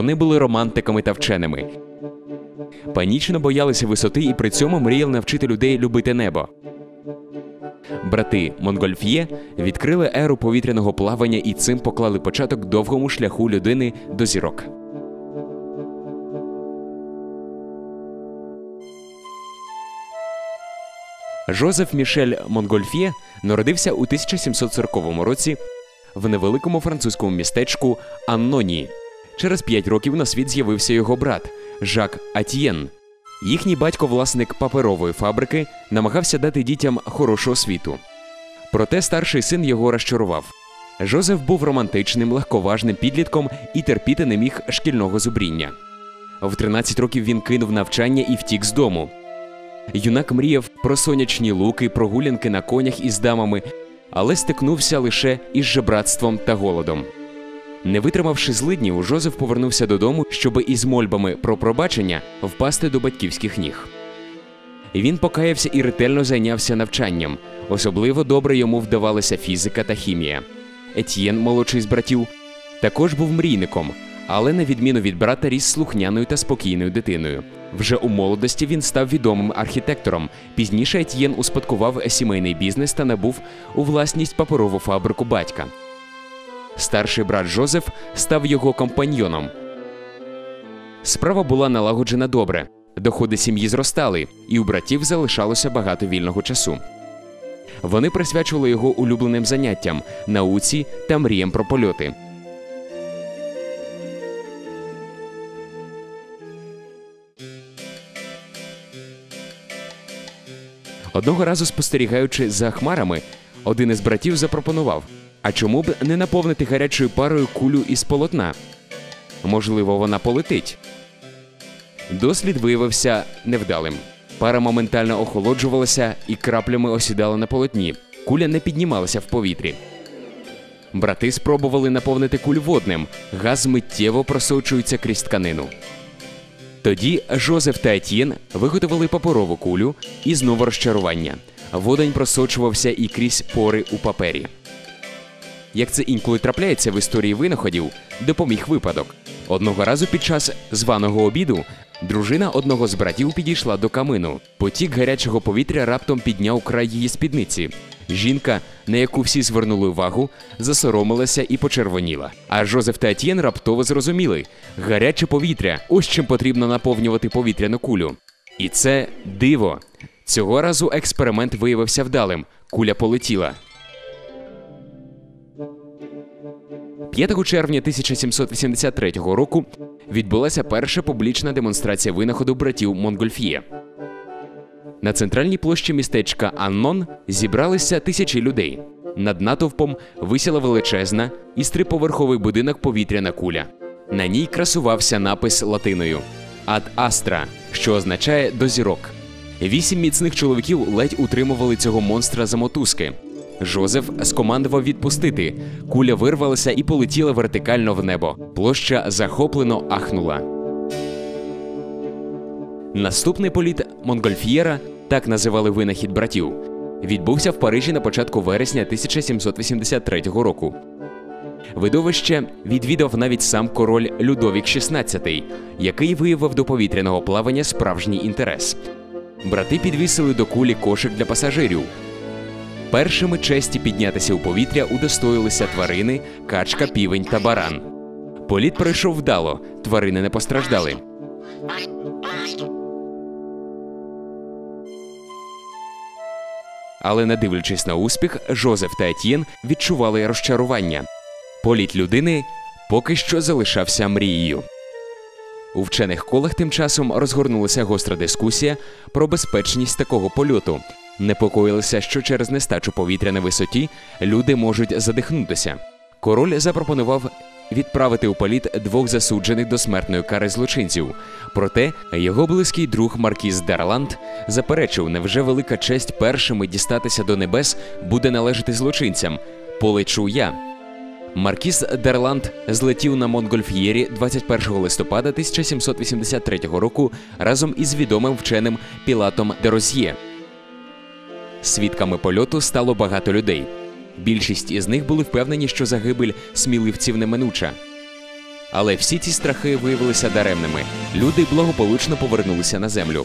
Вони були романтиками та вченими. Панічно боялися висоти і при цьому мріяли навчити людей любити небо. Брати Монгольф'є відкрили еру повітряного плавання і цим поклали початок довгому шляху людини до зірок. Жозеф Мішель Монгольф'є народився у 1740 році в невеликому французькому містечку Анноні. Через 5 років на світ з'явився його брат Жак Атьєн. Їхній батько, власник паперової фабрики, намагався дати дітям хорошу освіту. Проте старший син його розчарував. Жозеф був романтичним, легковажним підлітком і терпіти не міг шкільного зубріння. В 13 років він кинув навчання і втік з дому. Юнак мріяв про сонячні луки, прогулянки на конях із дамами, але стикнувся лише із жебратством та голодом. Не витримавши злиднів, Жозеф повернувся додому, щоби із мольбами про пробачення впасти до батьківських ніг. Він покаявся і ретельно зайнявся навчанням. Особливо добре йому вдавалися фізика та хімія. Етьєн, молодший з братів, також був мрійником, але на відміну від брата ріс слухняною та спокійною дитиною. Вже у молодості він став відомим архітектором. Пізніше Етьєн успадкував сімейний бізнес та набув у власність паперову фабрику батька. Старший брат Жозеф став його компаньйоном. Справа була налагоджена добре. Доходи сім'ї зростали, і у братів залишалося багато вільного часу. Вони присвячували його улюбленим заняттям – науці та мріям про польоти. Одного разу, спостерігаючи за хмарами, один із братів запропонував: «А чому б не наповнити гарячою парою кулю із полотна? Можливо, вона полетить». Дослід виявився невдалим. Пара моментально охолоджувалася і краплями осідала на полотні. Куля не піднімалася в повітрі. Брати спробували наповнити кулю водним. Газ миттєво просочується крізь тканину. Тоді Жозеф та Етьєн виготовили паперову кулю і знову розчарування. Водень просочувався і крізь пори у папері. Як це інколи трапляється в історії винаходів, допоміг випадок. Одного разу під час званого обіду дружина одного з братів підійшла до камину. Потік гарячого повітря раптом підняв край її спідниці. Жінка, на яку всі звернули увагу, засоромилася і почервоніла. А Жозеф та Етьєн раптово зрозуміли – гаряче повітря – ось чим потрібно наповнювати повітряну кулю. І це диво. Цього разу експеримент виявився вдалим. Куля полетіла. 5 червня 1783 року відбулася перша публічна демонстрація винаходу братів Монгольф'є. На центральній площі містечка Аннон зібралися тисячі людей. Над натовпом висіла величезна із 3-поверховий будинок повітряна куля. На ній красувався напис латиною «Ad astra», що означає «до зірок». 8 міцних чоловіків ледь утримували цього монстра за мотузки. Жозеф скомандував відпустити. Куля вирвалася і полетіла вертикально в небо. Площа захоплено ахнула. Наступний політ Монгольф'єра, так називали винахід братів, відбувся в Парижі на початку вересня 1783 року. Видовище відвідав навіть сам король Людовік XVI, який виявив до повітряного плавання справжній інтерес. Брати підвісили до кулі кошик для пасажирів. Першими честі піднятися у повітря удостоїлися тварини, качка, півень та баран. Політ пройшов вдало, тварини не постраждали. Але, не дивлячись на успіх, Жозеф та Етьєн відчували розчарування. Політ людини поки що залишався мрією. У вчених колах тим часом розгорнулася гостра дискусія про безпечність такого польоту. Непокоїлися, що через нестачу повітря на висоті люди можуть задихнутися. Король запропонував відправити у політ 2 засуджених до смертної кари злочинців. Проте його близький друг маркіз Д'Арланд заперечив, невже велика честь першими дістатися до небес буде належати злочинцям. Полечу я. Маркіз Д'Арланд злетів на Монгольф'єрі 21 листопада 1783 року разом із відомим вченим Пілатом де Розьє. Свідками польоту стало багато людей. Більшість із них були впевнені, що загибель сміливців неминуча. Але всі ці страхи виявилися даремними. Люди благополучно повернулися на землю.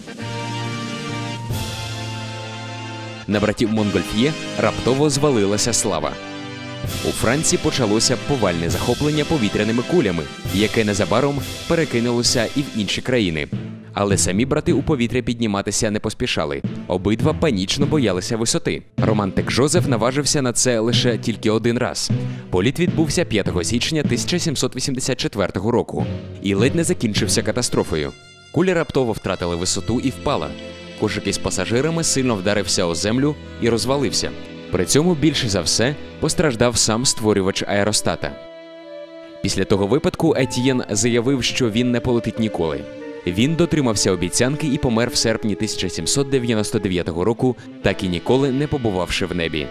На братів Монгольф'є раптово звалилася слава. У Франції почалося повальне захоплення повітряними кулями, яке незабаром перекинулося і в інші країни. Але самі брати у повітря підніматися не поспішали. Обидва панічно боялися висоти. Романтик Жозеф наважився на це лише тільки один раз. Політ відбувся 5 січня 1784 року і ледь не закінчився катастрофою. Куля раптово втратила висоту і впала. Кошик із пасажирами сильно вдарився о землю і розвалився. При цьому більше за все постраждав сам створювач аеростата. Після того випадку Етьєн заявив, що він не полетить ніколи. Він дотримався обіцянки і помер в серпні 1799 року, так і ніколи не побувавши в небі.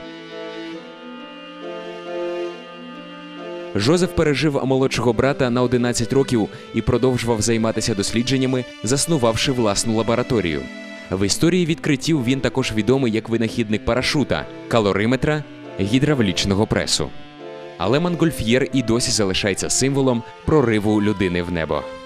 Жозеф пережив молодшого брата на 11 років і продовжував займатися дослідженнями, заснувавши власну лабораторію. В історії відкриттів він також відомий як винахідник парашута, калориметра, гідравлічного пресу. Але Монгольф'єр і досі залишається символом прориву людини в небо.